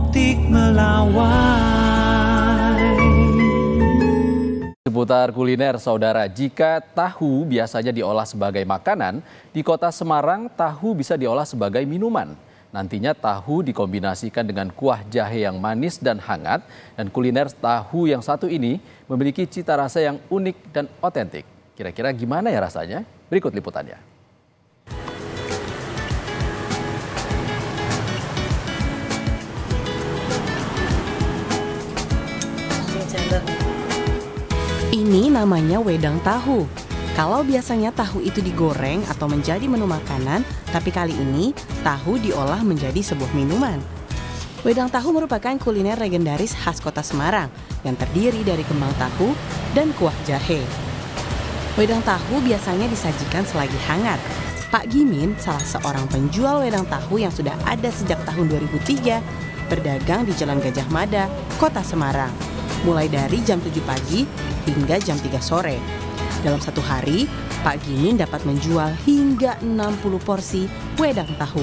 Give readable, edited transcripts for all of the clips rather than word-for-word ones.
optik melawai. Seputar kuliner, saudara, jika tahu biasanya diolah sebagai makanan, di kota Semarang tahu bisa diolah sebagai minuman. Nantinya tahu dikombinasikan dengan kuah jahe yang manis dan hangat, dan kuliner tahu yang satu ini memiliki cita rasa yang unik dan otentik. Kira-kira gimana ya rasanya? Berikut liputannya. Ini namanya wedang tahu. Kalau biasanya tahu itu digoreng atau menjadi menu makanan, tapi kali ini tahu diolah menjadi sebuah minuman. Wedang tahu merupakan kuliner legendaris khas kota Semarang yang terdiri dari kembang tahu dan kuah jahe. Wedang tahu biasanya disajikan selagi hangat. Pak Gimin, salah seorang penjual wedang tahu yang sudah ada sejak tahun 2003, berdagang di Jalan Gajah Mada, kota Semarang, mulai dari jam 7 pagi hingga jam 3 sore. Dalam satu hari, Pak Gimin dapat menjual hingga 60 porsi wedang tahu.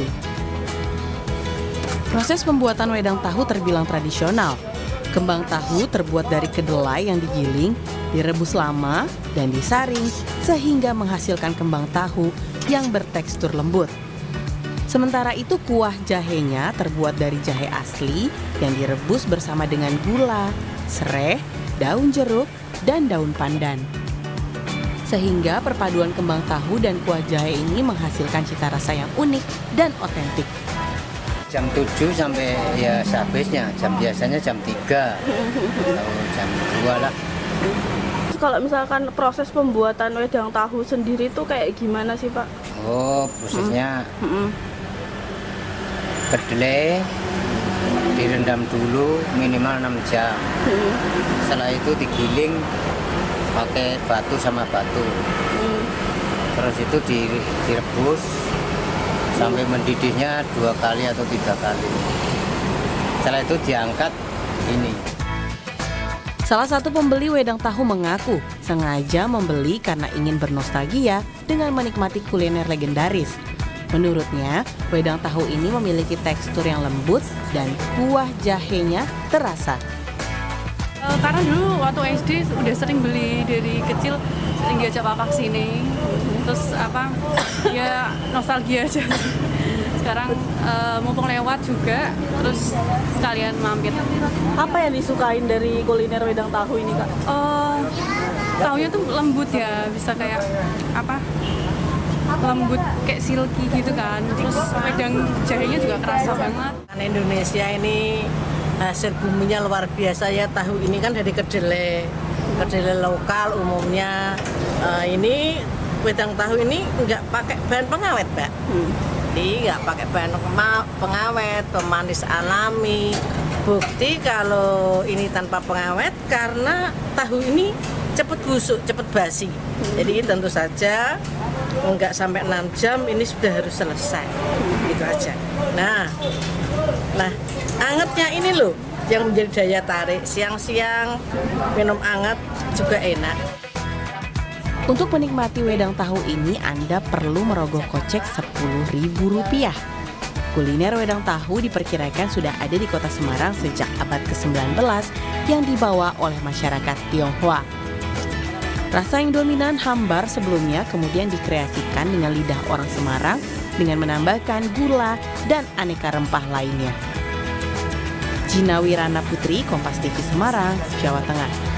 Proses pembuatan wedang tahu terbilang tradisional. Kembang tahu terbuat dari kedelai yang digiling, direbus lama, dan disaring sehingga menghasilkan kembang tahu yang bertekstur lembut. Sementara itu kuah jahenya terbuat dari jahe asli yang direbus bersama dengan gula, sereh, daun jeruk, dan daun pandan. Sehingga perpaduan kembang tahu dan kuah jahe ini menghasilkan cita rasa yang unik dan otentik. Jam 7 sampai ya sehabisnya, biasanya jam 3 atau jam 2 lah. Kalau misalkan proses pembuatan wedang tahu sendiri itu kayak gimana sih, Pak? Oh, prosesnya kedelai direndam dulu minimal 6 jam. Setelah itu digiling pakai batu sama batu. Terus itu direbus sampai mendidihnya 2 kali atau 3 kali. Setelah itu diangkat ini. Salah satu pembeli wedang tahu mengaku sengaja membeli karena ingin bernostalgia dengan menikmati kuliner legendaris. Menurutnya, wedang tahu ini memiliki tekstur yang lembut dan kuah jahenya terasa. Karena dulu waktu SD udah sering beli dari kecil, sering diajak papa sini. Terus ya nostalgia aja. Sekarang mumpung lewat juga, terus sekalian mampir. Apa yang disukain dari kuliner wedang tahu ini, Kak? Tahunya tuh lembut ya, bisa kayak lembut kayak silky gitu kan. Terus wedang jahenya juga kerasa banget. Indonesia ini hasil buminya luar biasa ya. Tahu ini kan dari kedelai lokal umumnya. Ini wedang tahu ini nggak pakai bahan pengawet, Mbak. Jadi nggak pakai bahan pengawet, pemanis alami. Bukti kalau ini tanpa pengawet karena tahu ini cepat busuk, cepat basi. Jadi tentu saja nggak sampai 6 jam ini sudah harus selesai. Gitu aja. Nah, angetnya ini loh yang menjadi daya tarik. Siang-siang minum anget juga enak. Untuk menikmati wedang tahu ini, Anda perlu merogoh kocek Rp10.000. Kuliner wedang tahu diperkirakan sudah ada di kota Semarang sejak abad ke-19 yang dibawa oleh masyarakat Tionghoa. Rasa yang dominan hambar sebelumnya kemudian dikreasikan dengan lidah orang Semarang dengan menambahkan gula dan aneka rempah lainnya. Gina Wirana Putri, Kompas TV Semarang, Jawa Tengah.